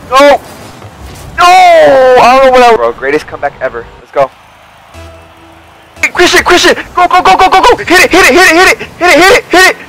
No! No! I don't know what I... Bro, greatest comeback ever. Let's go. Hey, Christian! Go! Hit it!